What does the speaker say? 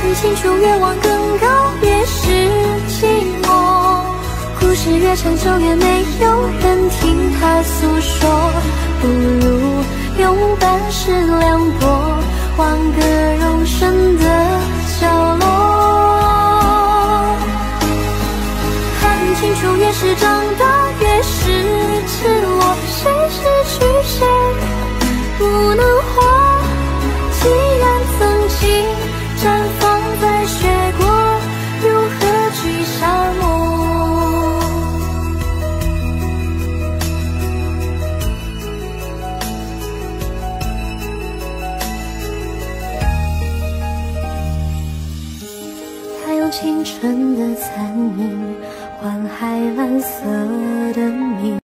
清楚越往更高，越是寂寞。故事越长久，越没有人听他诉说。不如用半世凉薄，换个容身的角落。看清楚，越是长大，越是赤裸。谁失去谁，不能活。既然曾经绽放在雪国，如何去沙漠？他用青春的残影换海蓝色的你。